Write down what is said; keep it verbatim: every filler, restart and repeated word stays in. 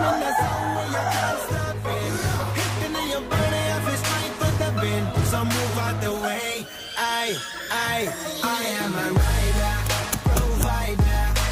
in the zone where you can't stop it. Hitting in your body, I feel straight for the bin. So move out the way. I, I, I am a rider.